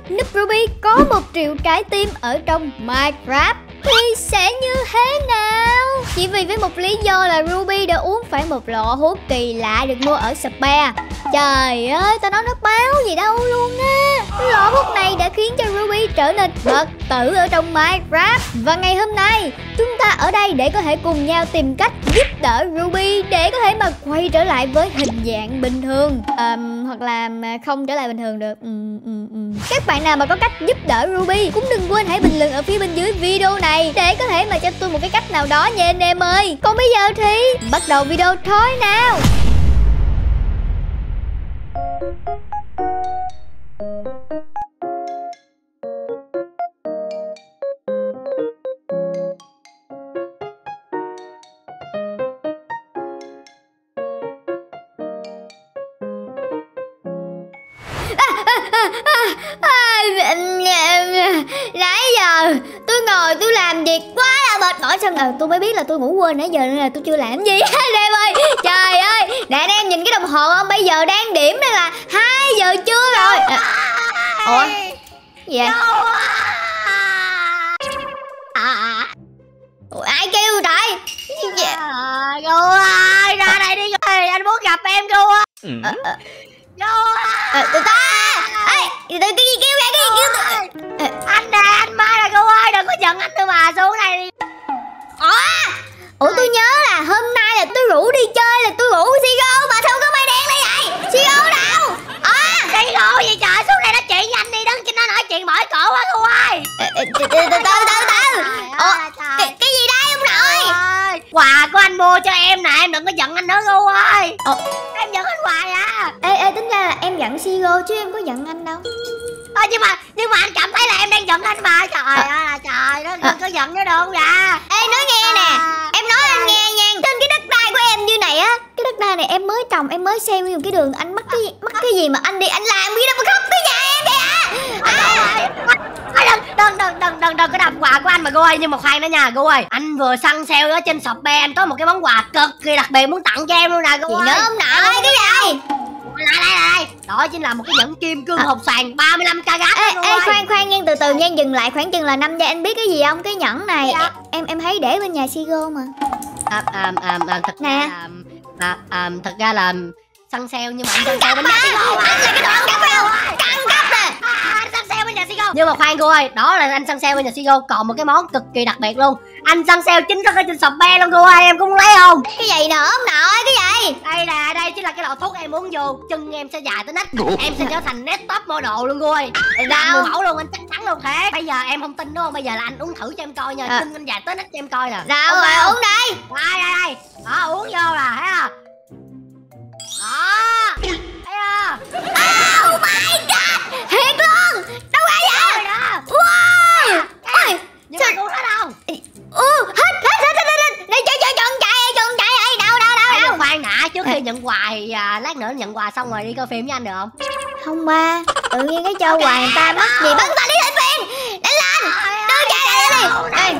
Núp Ruby có 1 triệu trái tim ở trong Minecraft thì sẽ như thế nào? Chỉ vì với một lý do là Ruby đã uống phải một lọ hút kỳ lạ được mua ở Spare. Trời ơi, tao nói nó báo gì đâu luôn á. Lọ hút này đã khiến cho Ruby trở nên bất tử ở trong Minecraft. Và ngày hôm nay chúng ta ở đây để có thể cùng nhau tìm cách giúp đỡ Ruby để có thể mà quay trở lại với hình dạng bình thường, hoặc là không trở lại bình thường được. Các bạn nào mà có cách giúp đỡ Ruby cũng đừng quên hãy bình luận ở phía bên dưới video này để có thể mà cho tôi một cái cách nào đó nha anh em ơi. Còn bây giờ thì bắt đầu video thôi nào. Nãy giờ tôi ngồi tôi làm việc quá là mệt mỏi, xong tôi mới biết là tôi ngủ quên nãy giờ nên là tôi chưa làm gì anh em ơi. Trời ơi, nè anh em nhìn cái đồng hồ không, bây giờ đang điểm đây là 2 giờ trưa rồi. Ủa gì vậy? Ủa, ai kêu trời? Cô ơi, ra đây đi ơi, anh muốn gặp em cô ơi. Cái gì kêu vậy, cái gì kêu? Anh nè, anh Mai là cô ơi, đừng có giận anh nữa mà, xuống đây đi. Ủa tôi nhớ là hôm nay là tôi rủ đi chơi là tôi rủ Sigo mà sao có mây đen đây vậy? Sigo đâu? Sigo gì trời, xuống đây nói chuyện với anh đi, đứng trên nó nói chuyện mỏi cổ quá cô ơi. Từ cái gì đây ông nội? Quà của anh mua cho em nè, em đừng có giận anh nữa cô ơi. Em giận anh hoài à. Ê, tính ra là em giận Sigo chứ em có giận anh đâu. Nhưng mà anh cảm thấy là em đang giận anh mà. Trời ơi trời, nó đừng có giận nữa được không dạ. Ê nói nghe nè, em nói anh nghe nha, trên cái đất đai của em như này á, cái đất đai này em mới trồng, em mới xây nguyên cái đường, anh mắc cái gì mà anh đi anh làm cái đó mà khóc tới nhà em vậy Đừng có đập quà của anh mà cô ơi. Nhưng mà khoan đó nha cô ơi, anh vừa săn sale ở trên Shopee, anh có một cái món quà cực kỳ đặc biệt muốn tặng cho em luôn nè cô ơi. Gì nữa không nội? Cái gì? Lại đó chính là một cái nhẫn kim cương hộp xoàn 35k gáp. Ê khoan nha, từ nha, dừng lại khoảng chừng là 5 giây. Anh biết cái gì không? Cái nhẫn này em thấy để bên nhà Sigo mà. Thật ra là săn sale, nhưng mà anh săn sale bên nhà Sigo. Anh là cái đoạn cắt phải không? Căng cấp nè. Anh săn sale bên nhà Sigo. Nhưng mà khoan cô ơi, đó là anh săn sale bên nhà Sigo. Còn một cái món cực kỳ đặc biệt luôn, anh săn sale chính thức ở trên Shopee luôn cô ơi, em cũng muốn lấy không? Cái gì nữa ông nội? Cái gì? Đây nè, đây chính là cái lọ thuốc em uống vô, chân em sẽ dài tới nách, em sẽ trở thành nét top model luôn cô ơi. Đâu mẫu luôn, anh chắc chắn luôn thế. Bây giờ em không tin đúng không? Bây giờ là anh uống thử cho em coi nha, chân anh dài tới nách cho em coi nè. Đâu rồi uống đây. Đây. Đó, uống vô là thấy không? Đó. Thấy không? Oh my god. Thiệt luôn. Đâu ra vậy? Wow. Nhưng mà cô thấy không? Hết. Đi chọn chạy đâu. Khoan đã, trước khi nhận quà thì lát nữa nhận quà xong rồi đi coi phim với anh được không? Không ba, tự nhiên cái cho quà người ta mắc gì bắt ta đi xem phim. Đánh lên. Đưa chạy lại đi.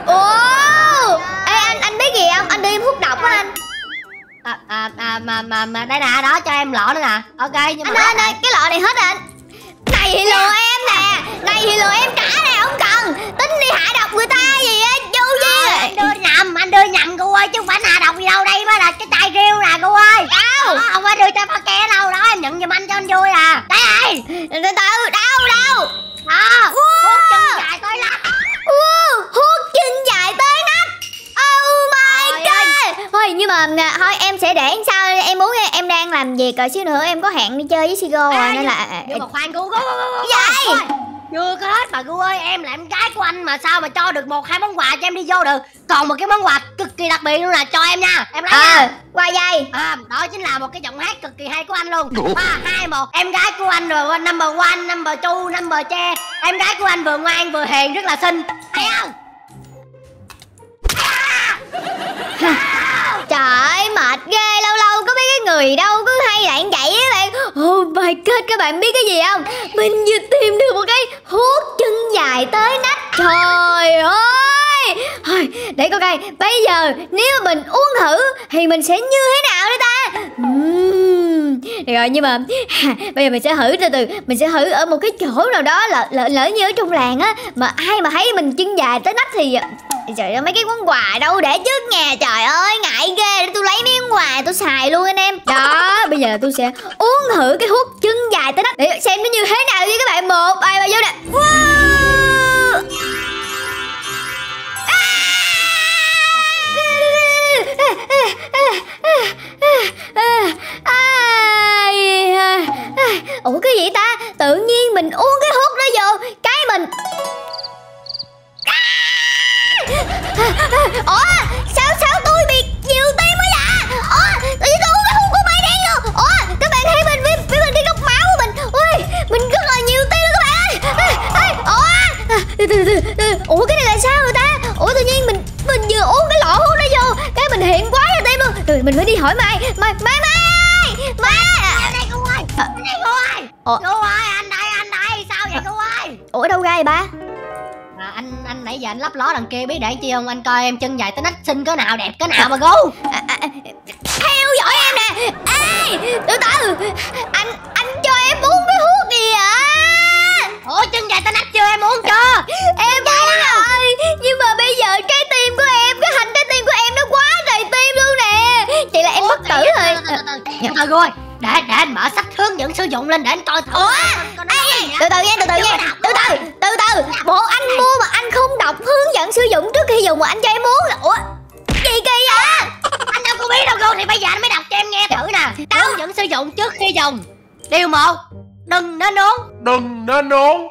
Ê anh biết gì không? Anh đi hút độc á anh. Mà đây nè, đó cho em lọ nữa nè. Ok, nhưng mà anh ơi, cái lọ này hết rồi anh. Này thì lừa em nè, này thì lừa em trả này không cần. Tính đi hạ độc người ta gì á, vô gì. Anh đưa nhầm cô ơi, chứ không phải hạ độc gì đâu. Đây mới là cái chai riêu nè cô ơi. Đâu? Không phải đưa chai pha ke đâu. Đó, em nhận giùm anh cho anh vui à. Đây này. Từ đâu? Đó, hút chân dài tới nách. Hút chân dài tới nách. Oh my god. Thôi nhưng mà thôi em sẽ để sao, em muốn em đang làm việc rồi, xíu nữa em có hẹn đi chơi với Sigo rồi nên là. Nhưng mà khoan cô. Vậy chưa có hết mà cô ơi, em là em gái của anh mà sao mà cho được 1-2 món quà cho em đi vô được. Còn một cái món quà cực kỳ đặc biệt luôn là cho em nha, em lấy nha. Quà gì? Đó chính là một cái giọng hát cực kỳ hay của anh luôn. 3, 2, 1. Em gái của anh rồi, number 1, number 2, number 3. Em gái của anh vừa ngoan vừa hiền, rất là xinh. Thấy không? Trời mệt ghê, lâu lâu có mấy cái người đâu cứ hay lại vậy á bạn. Oh my god, các bạn biết cái gì không? Mình vừa tìm được một cái hút chân dài tới nách. Trời ơi. Thôi, Để coi coi bây giờ nếu mà mình uống thử thì mình sẽ như thế nào đây ta? Được rồi, nhưng mà bây giờ mình sẽ thử từ từ. Mình sẽ thử ở một cái chỗ nào đó, lỡ như ở trong làng á, mà ai mà thấy mình chân dài tới nách thì trời ơi, mấy cái món quà đâu để trước nhà. Trời ơi ngại ghê, để tôi lấy mấy món quà tôi xài luôn anh em. Đó, bây giờ là tôi sẽ uống thử cái thuốc chân dài tới nách để xem nó như thế nào với các bạn. 1, 2, 3 vô nè. Ủa cái gì ta? Tự nhiên mình uống cái thuốc đó vô cái mình ủa sao tôi bị nhiều tim quá vậy? Ủa tự nhiên tôi uống cái thuốc của mày đen luôn. Ủa các bạn thấy mình với mình đi góc máu của mình. Ui mình rất là nhiều tim luôn các bạn ơi. Ủa cái này là sao rồi ta? Ủa tự nhiên mình vừa uống cái lọ thuốc đó vô cái mình hiện quá nhiều tim luôn. Rồi mình phải đi hỏi Mai. Mai đây cô ơi, cô ơi, anh đây, sao vậy cô ơi? Ủa đâu ra vậy ba? Anh nãy giờ anh lấp ló đằng kia biết để chi không? Anh coi em chân dài tới nách xinh cỡ nào, đẹp cỡ nào mà gu. Theo dõi em nè. Ê từ từ, anh cho em uống cái thuốc gì vậy? Ủa chân dài tới nách chưa, em uống chưa? Em uống rồi, nhưng mà bây giờ cái tim của em, cái hành trái tim của em nó quá đầy tim luôn nè. Vậy là em bất tử rồi. Từ rồi, để anh mở sách hướng dẫn sử dụng lên để anh coi thử. Từ từ nha, từ từ. Bộ anh mua mà anh không đọc hướng dẫn sử dụng trước khi dùng mà anh cho em uống. Ủa gì kỳ vậy? Anh đâu có biết đâu cô, thì bây giờ anh mới đọc cho em nghe thử nè. Hướng dẫn sử dụng trước khi dùng. Điều 1, đừng nên uống.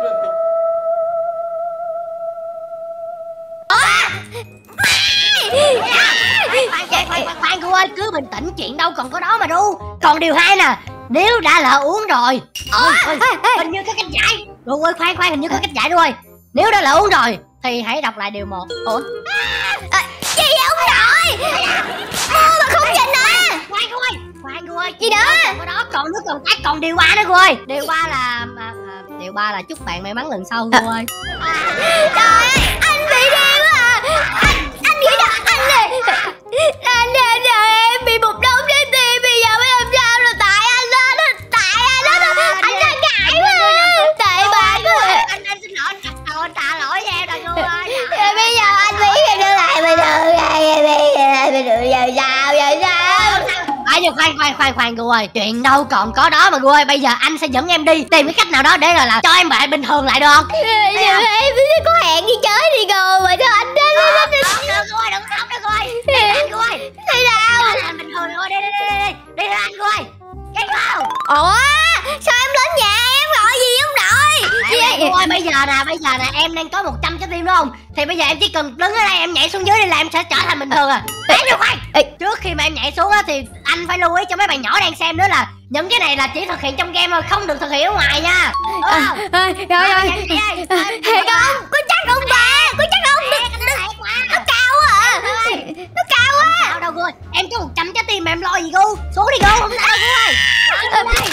Khoan cô ơi, cứ bình tĩnh, chuyện đâu còn có đó mà đu. Còn điều 2 nè, nếu đã lỡ uống rồi, hình như có cách giải. Đu ơi khoan, hình như có cách giải đu ơi. Nếu đã lỡ uống rồi thì hãy đọc lại điều 1. Ủa gì vậy ông nội? Mua mà không nhìn à? Khoan cô ơi, gì đó? Còn có đó, còn nước còn tát, còn điều 3 nữa cô ơi. Điều 3 là điều 3 là chúc bạn may mắn lần sau cô ơi. Trời ơi, anh bị điên quá à. Anh nghĩ là anh em bị một đống trái tim, bây giờ mới làm sao rồi? Tại anh đó, anh ra ngại quá. Tại bạn anh xin lỗi, anh tạ lỗi cho em rồi cô ơi. bây giờ anh biết rồi trở lại bình thường rồi, giờ sao? Khoan cô ơi, chuyện đâu còn có đó mà cô ơi. Bây giờ anh sẽ dẫn em đi tìm cái cách nào đó để là cho em bạn bình thường lại được không? Giờ em có hẹn đi chơi đi cô mà sao anh đến Đừng cô ơi, đừng khóc nữa cô ơi. Đi anh cô ơi. thế nào? Làm bình thường thôi, đi anh cô ơi. Cái cô. Ủa sao em lên nhà em gọi gì ông nội? Cô ơi, bây giờ nè em đang có 100 trái tim đúng không? Thì bây giờ em chỉ cần đứng ở đây em nhảy xuống dưới đi là em sẽ trở thành bình thường à. Để cho khoan. Trước khi mà em nhảy xuống á thì anh phải lưu ý cho mấy bạn nhỏ đang xem nữa là những cái này là chỉ thực hiện trong game thôi, không được thực hiện ở ngoài nha. Rồi thiệt không? Có chắc không bà? Có chắc không? Nó cao quá à. Nó cao quá. Sao đâu cô ơi, em có 100 trái tim mà em lo gì cô? Xuống đi cô, không sao đâu cô ơi.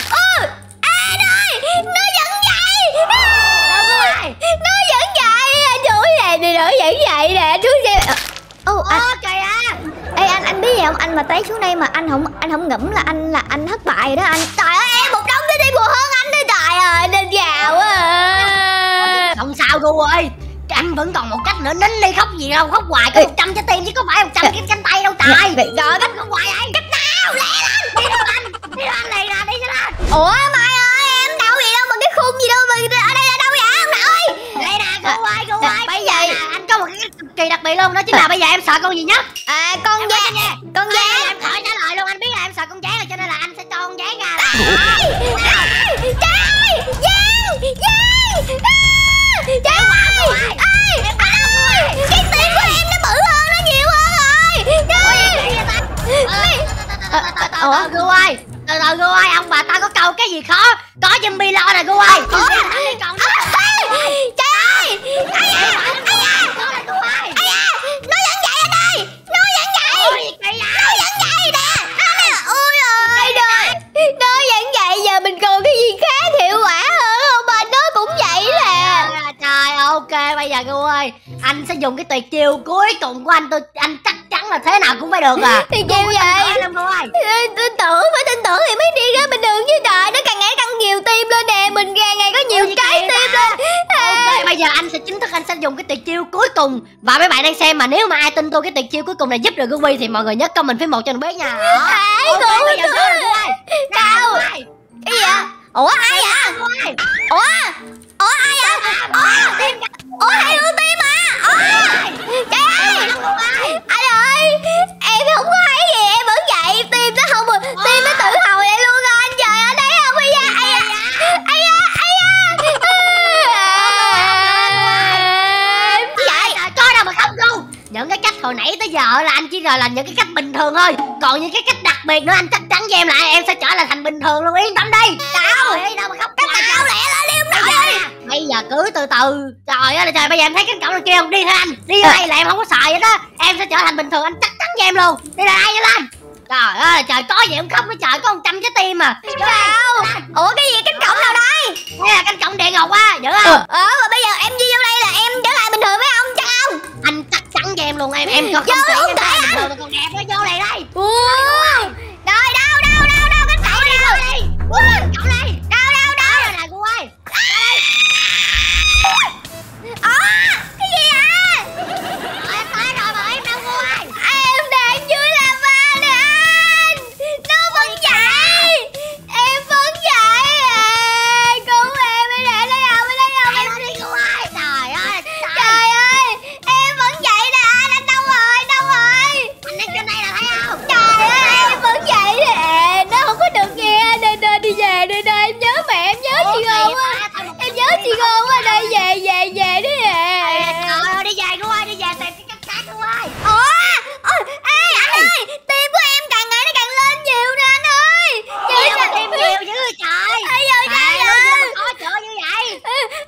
Nó vẫn vậy. Nó vẫn vậy. Anh chú này nó vẫn vậy nè. Chú xem. Trời ơi. Ê anh biết gì không? Anh mà té xuống đây mà anh không ngẫm là anh thất bại rồi đó anh. Trời ơi em một đống trái tim còn hơn anh đấy. Trời ơi nên gào quá à. Không sao cô ơi, anh vẫn còn một cách nữa. Nín đi, khóc gì đâu, khóc hoài có 100 trái tim chứ có phải 100 cái cánh tay đâu trời. Rồi cách không hoài vậy. Cách nào lẹ lên. Đi đâu anh lẹ ra, đi cho lên. Ủa Mai ơi em đâu vậy đâu mà cái khung gì đâu mà ở đây là đâu vậy ông nội? Đây nè cô ơi. Bây giờ nè, anh có một cái cực kỳ đặc biệt luôn, đó chính là bây giờ em sợ con gì nhất? Con dán. Em khỏi trả lời luôn, anh biết là em sợ con dán rồi cho nên là anh sẽ cho con dán ra. Cái tim của em nó bự hơn, nó nhiều hơn rồi. Cô ơi, từ từ cô ơi, ông bà ta có câu cái gì khó có zombie lo nè cô ơi. Trời ơi, nó vẫn vậy anh ơi, nó vẫn vậy nè. Ôi ơi trời, nó vẫn vậy giờ bây giờ cô ơi, anh sẽ dùng cái tuyệt chiêu cuối cùng của anh chắc chắn là thế nào cũng phải được à. Tuyệt chiêu vậy? Tin tưởng, phải tin tưởng thì mới đi ra bình thường chứ trời, nó càng ngày càng nhiều tim lên nè, mình càng ngày có nhiều trái tim lên. Ok, bây giờ anh sẽ chính thức anh sẽ dùng cái tuyệt chiêu cuối cùng và mấy bạn đang xem mà nếu mà ai tin tôi cái tuyệt chiêu cuối cùng này giúp được Ruby thì mọi người nhớ comment phía 1 cho mình biết nha. Ok, bây giờ đâu? Cái gì vậy? Ủa ai vậy? Ủa ai vậy? Ủa hai đứa tim à? Trời ơi, anh ơi, em không có thấy gì, em vẫn dậy, tim nó không, tim nó tự hồi lại luôn rồi anh. Trời ơi, thấy không bây giờ? Vậy có đâu mà không đâu. Những cái cách hồi nãy tới giờ là anh chỉ là những cái cách bình thường thôi, còn những cái cách đặc biệt nữa anh chắc chắn với em lại em sẽ trở lại thành bình thường luôn, yên tâm đi. Đâu mà không cách nào lẹ lên đi ông nội. Bây giờ cứ từ từ. Trời ơi là trời, bây giờ em thấy cánh cổng này kia không, đi thôi anh, đi vô đây là em không có xài vậy đó, em sẽ trở thành bình thường anh chắc chắn với em luôn. Đi ra đây lên. Trời ơi trời, có gì em không với trời, có 100 trái tim mà. Sao? Ủa cái gì, cánh cổng nào đây? Đây là cánh cổng địa ngục á, dữ không? Mà bây giờ em đi vô đây là em trở lại bình thường phải không? Chắc không? Anh chắc chắn cho em luôn, em có không thể em trở bình thường mà còn đẹp nó vô đây đây. Rồi đâu cánh cổng đi đâu? Cánh cổng đây. Đâu Đây là cô ơi. Cái gì vậy? Em tới rồi mà em đâu cô ơi. Em đang dưới lava nè anh. Nó vẫn chạy. Em vẫn chạy à. Cứu em, ở đây không? Em đi cô ơi. Trời ơi. Em vẫn chạy nè anh đâu rồi? Anh đi trên đây là thấy không? Trời ơi, em vẫn chạy nè. Nó không có được nghe. Nên đi về đây. Em nhớ mẹ, em nhớ chị Ngôn á. Em nhớ chị Ngôn á. Đây về đi nè. Trời ơi, đi về cô ơi, đi về tìm cái cách khác cô ơi. Ê anh ơi, tim của em càng ngày nó càng lên nhiều nè anh ơi. Tìm nhiều dữ rồi trời. Trời ơi. Có chỗ như vậy.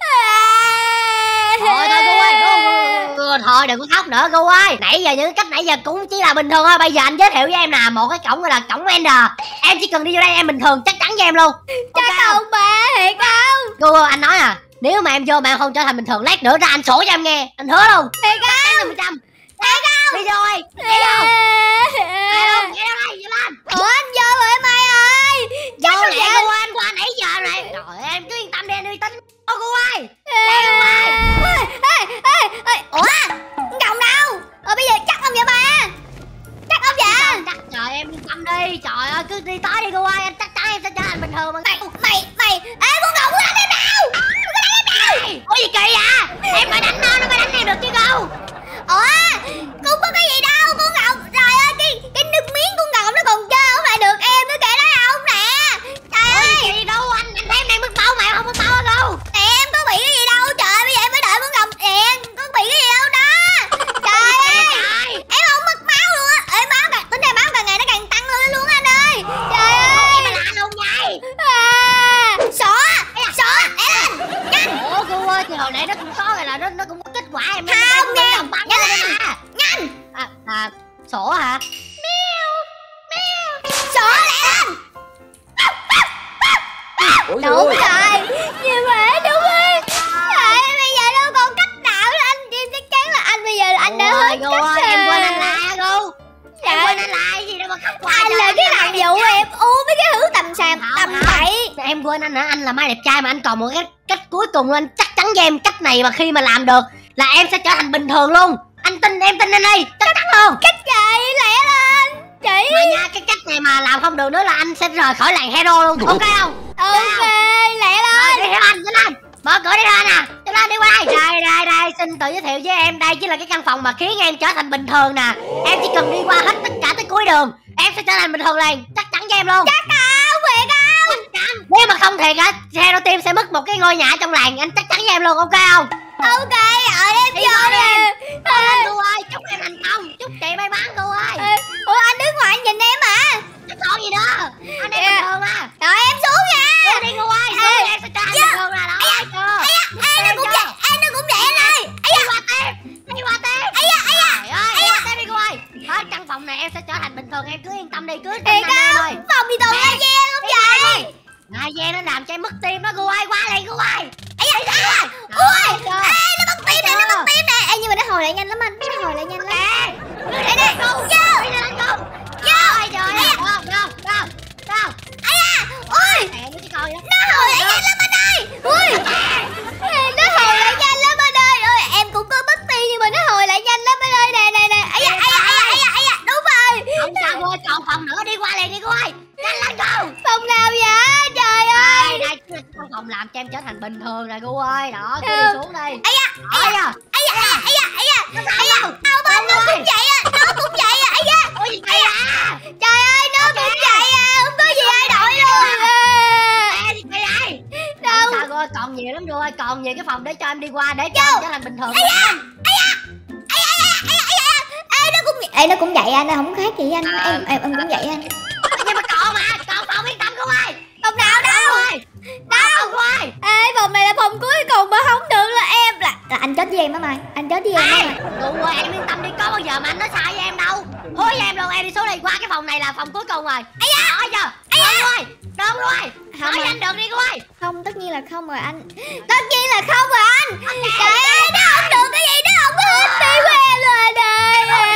Thôi Thôi cô ơi, thôi đừng có khóc nữa cô ơi. Nãy giờ những cách nãy giờ cũng chỉ là bình thường thôi. Bây giờ anh giới thiệu với em là một cái cổng gọi là cổng Ender. Em chỉ cần đi vô đây em bình thường chắc chắn với em luôn. Chắc không ba, thiệt không? Cô ơi, anh nói à, nếu mà em vô mà em không trở thành bình thường lát nữa ra anh sổ cho em nghe, anh hứa luôn. Thiệt không? 100%. Đi vô ơi, đi vô. Đi luôn, đi đây, vô lên. Ủa anh vô rồi em Mai ơi. Vô lẹ cô ơi, anh qua nãy giờ này. Trời em cứ yên tâm đi, anh uy tín. Ô cô ơi. Đây cô ơi. Ủa còng đâu? Bây giờ chắc không vậy ba? Chắc không vậy? Chắc trời em yên tâm đi. Trời ơi cứ đi tới đi cô ơi, anh chắc chắn em sẽ trở thành bình thường mà. Mày ê con còng của anh em đâu? Ủa gì kỳ vậy? Em phải đánh nó mới đánh em được chứ cô. Ủa cũng có cái gì đâu con còng. Trời ơi cái nước miếng con còng nó còn chơi không lại được em nữa kìa, đó không nè. Trời ơi. Ủa gì đâu, anh thấy em đang mất máu mà em không mất máu hả cô? Nè em có bị cái gì đâu trời, bây giờ em phải đợi con còng nè, có bị cái gì đâu đó. Trời ơi em không mất máu luôn á. Ê máu càng tính ra máu càng ngày nó càng tăng lên luôn anh ơi. Trời ơi Em là lạ luôn vậy. Sọ lẹ lên nhanh. Ủa cô ơi thì hồi nãy nó cũng có rồi là nó cũng có kết quả em. Không nghe nhanh. Sổ hả? Sọ lẹ lên. Đúng rồi, như vậy đúng rồi. Trời bây giờ đâu còn cách nào nữa anh, em chắc chắn là anh bây giờ là anh đã hết cô cách ơi, rồi. em quên anh là cô. Em quên anh là gì đâu mà khóc hoài. Anh là cái thằng dụ em uống mấy cái thứ tầm bậy. Em quên anh hả? Anh là Mai đẹp trai mà anh còn một cái cách cuối cùng anh chắc chắn với em, cách này mà khi mà làm được là em sẽ trở thành bình thường luôn. Anh tin em, tin anh đi, chắc chắn luôn. Cách gì lẹ lên chị. Mà nha, cái cách này mà làm không được nữa là anh sẽ rời khỏi làng hero luôn, ok không? Ok lẹ Rồi, lên. đi theo anh, đi lên. Mở cửa đi ra nè. Đi lên, đi qua đây. Đây, xin tự giới thiệu với em, đây chính là cái căn phòng mà khiến em trở thành bình thường nè. Em chỉ cần đi qua hết tất cả tới cuối đường, em sẽ trở thành bình thường liền, chắc chắn với em luôn. Chắc không thiệt không? Nếu mà không thiệt á, Hero Team sẽ mất một cái ngôi nhà ở trong làng, anh chắc chắn với em luôn, ok không? Ok rồi em Đi vô qua nè. lên cô ơi, chúc em thành công, chúc chị may mắn cô ơi. Ủa anh đứng ngoài anh nhìn em hả? Chứ còn gì nữa, anh em bình thường mà. Rồi em xuống nha. Đi cô ơi, xuống em sẽ trở thành bình thường là đó. Nó cũng vậy anh ơi. Đi qua tiếp. Đi qua tiếp. Đi cô ơi. Hết căn phòng này em sẽ trở thành bình thường, em cứ yên tâm đi, cứ tin anh em ơi. Phòng gì toàn laser không vậy? Laser nó làm cho em mất tim đó cô ơi, qua liền cô ơi. Ui, nó mất tim này, nó bình thường nè cô ơi. Đó, cứ đi xuống đây. Ây da, ây da, ây da, ây da, ây da, ây da. Albert nó cũng vậy á, nó cũng vậy á. Ây da. Ôi gì vậy à? Trời ơi, nó cũng vậy à, không có gì ai đổi luôn. Ê, gì vậy vậy? Đâu? Sao cô ơi, còn nhiều lắm cô ơi, còn nhiều cái phòng để cho em đi qua để cho em trở thành bình thường. Ây da, ây da, ây da, ây da, ây da. Ê, nó cũng vậy anh, nó không khác gì anh. Em cũng vậy anh. Nhưng mà còn phòng yên tâm cô ơi. Phòng nào đâu? Đâu cô ơi. Ê, phòng này là phòng cuối cùng mà không được là em là anh chết với em á Mai. Anh chết với em á Mai. Cô ơi, em yên tâm đi, có bao giờ mà anh nói sai với em đâu. Hối với em luôn, em đi xuống đây qua cái phòng này là phòng cuối cùng rồi. Ây da. Nói chưa? Đơn rồi. Nói với anh được đi cô ơi. Không, tất nhiên là không rồi anh. Tất nhiên là không rồi anh. Trời ơi, nó không được cái gì, nó không có hết tim của em rồi đây.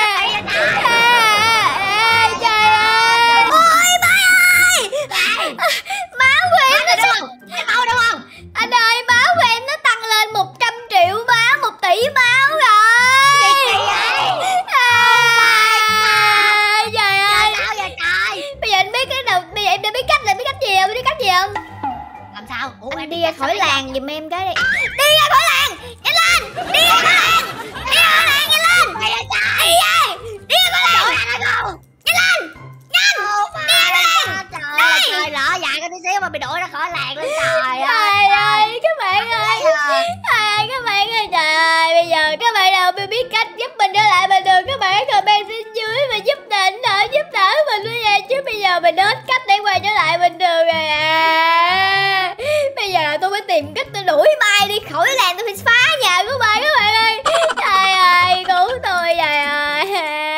Trời ơi. Ôi Mai ơi. Máu của em nó sao? Em máu đúng không? Anh ơi, máu của em nó tăng lên 100 triệu máu, 1 tỷ máu rồi. Gì vậy? Trời ơi. Sao vậy trời? Bây giờ anh biết cái nào, bây giờ em đã biết cách là biết cách gì không? Biết cách gì không? Làm sao? Ủa, Anh em đi ra khỏi làng giùm em cái đi. Đi ra khỏi làng, nhanh lên. Đi ra khỏi làng. Đi ra khỏi làng, nhanh lên. Gì vậy trời? Đi ra. Đi ra khỏi làng. Trời ơi, cô. Nhanh lên. Nhanh. Đi ra khỏi làng. Trời, lỡ dại có tí xíu mà bị đuổi ra khỏi làng luôn trời ơi. Trời ơi, các bạn ơi. Các bạn ơi, trời ơi, bây giờ các bạn nào biết cách giúp mình trở lại bình thường, các bạn hãy comment bên dưới và giúp đỡ mình luôn nha, chứ bây giờ mình hết cách để quay trở lại bình thường rồi à. Bây giờ tôi phải tìm cách tôi đuổi Mai đi khỏi làng, tôi phải phá nhà của Mai các bạn ơi. Trời ơi, cứu tôi, trời ơi.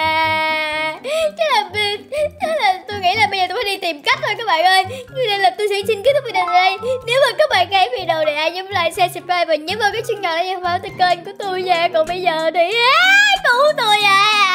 Chắc là tôi nghĩ là bây giờ tôi phải đi tìm cách thôi các bạn ơi. Nên là tôi sẽ xin kết thúc video này. Nếu mà các bạn thấy video này hãy nhấn like, share, subscribe và nhấn vào cái chuông nhỏ để thông báo tới kênh của tôi nha. Còn bây giờ thì cứu tôi à.